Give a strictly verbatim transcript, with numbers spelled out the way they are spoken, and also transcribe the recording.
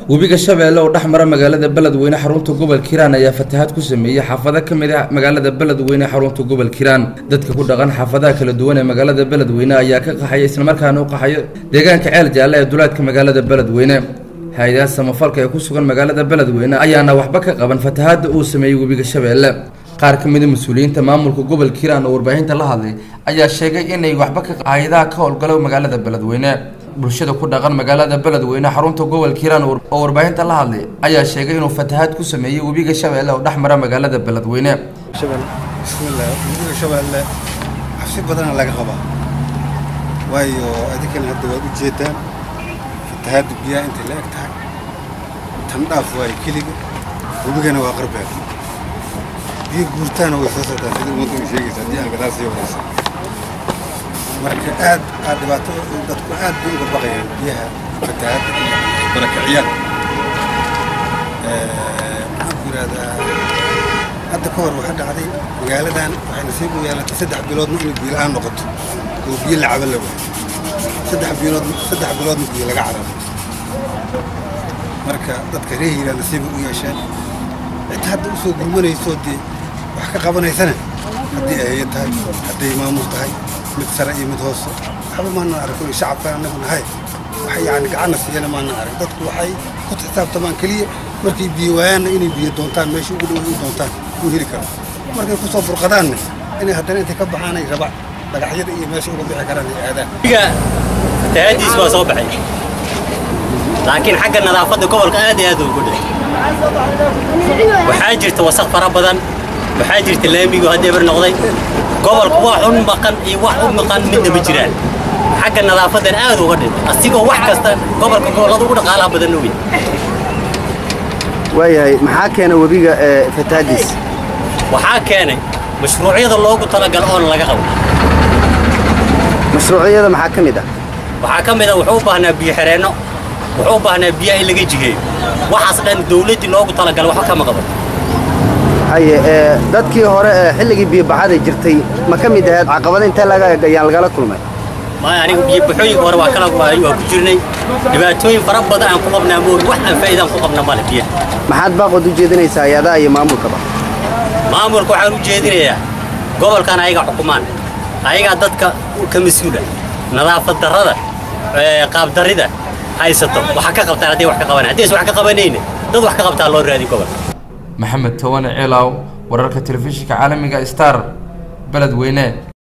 webiga Shabeelle oo dhaxmara magaalada Beledweyne xarunta gobol Kiiraan ayaa fatahaad ku sameeyay xaafado kamid ah magaalada Beledweyne xarunta gobol Kiiraan dadka ku dhaqan xaafadaha kala duwan ee magaalada Beledweyne ayaa ka qaxay isla markaana u qaxay deegaanka ceel jaalle ee duleedka magaalada Beledweyne hay'adaha samafalka ee ku sugan magaalada Beledweyne ayaana waxba ka qaban fatahaadda uu sameeyay webiga Shabeelle qaar kamid ah mas'uuliyiinta maamulka gobol Kiiraan oo warbaahinta la hadlay ayaa sheegay inay waxba ka hay'adaha ka howlgalo magaalada Beledweyne bulshada ku dhaqan magaalada Beledweyne xarunta gobol Kiiraan oo warbaahinta la hadlay ayaa sheegay inuu fatahaad ku sameeyay webiga Shabeelle oo dhaxmara magaalada Beledweyne Shabeelle bismillaah webiga Shabeelle xafsi badan laga qabaa waayo adikana hadda waa u jeedaan fatahaad biyaha inta la egtahay tan dhaaf way kaliya webigana waa qarbeed biyo guurtaana way soo socdaan sidii uu u sheegay hadii aan gadaal sii waraysan marka aad aad dhibaato dadku aad bay uga baqayaan biyaha fatahaad barakaciyad ee maxaan ku yiraahdaa hadda ka hor waxa dhacday magaaladan waxay nasiib u yeelatay saddex bilood in biyo la'aan noqoto oo biyo la cabal lagu saddex bilood saddex bilood biyo laga carabo marka dadka reeyira nasiib u yeesheen inta hadda u soo gurmanayso dii wax ka qabanaysana hadii ay tahay hadii maamul tahay mid sare iyo mid hoose waxba ma nacrafo shacabka annagu nahay waxa yaani gacan siiyana ma nacraf dadku waxay ku xisaabtamaan kaliya markii biyo waayaan inay biyo doontaan meesha ugu dhow doontaan ku heli karo markay ku soo burqadaan inay haddana inta ka baxaanay raba dhagaxyada iyo meesha ugu bixi karaan ay aadaan biga taadiis waa soo baxay laakiin xagga nadaafadda gobolka aad iyo aad ugu dhigay waxaa jirta wasakh fara badan waxaa jirta laamigu hadda bar noqday gobolku waa xun maqan iyo wax u maqan midna ma jiraan xagga nadaafadan aad uga dhigay asigoo wax kasta gobolka gobolada ugu dhaqaalaha badan oo waayahay maxaa keenay webiga fatahaadis waxaa keenay mashruucyada loogu talagal oo laga qabo mashruucyada maxaa kamid ah waxaa kamid ah wuxuu u baahnaa biyo xireenno wuxuu u baahnaa biyo in laga jigeeyo waxaas dhan dawladda loogu talagal wax kama qaban haye dadkii hore xilligii biyo baxada jirtay ma kamid ahayd caqabad inta laga ayaan lagala kulmay ma anigu biyo baxooyin hore waa kala waa ku jirnay dhibaatooyin fara badan aan ku qabnaa mood wax aan faa'iido ku qabna male biyo maxaad baaqad u jeedinaysaa hay'adaha iyo maamulkaba maamulku waxaan u jeedinayaa gobolkan ayaga xukumaan ayaga dadka ka mas'uula nadaafad darrada ee qaab darrida haysato waxa ka qabtaan hadii wax ka qabanay hadii wax ka qabanayna dad wax ka qabtaan loo raadi gobol محمد توان علاو ورركة تلفزيون عالمي ستار Beledweyne.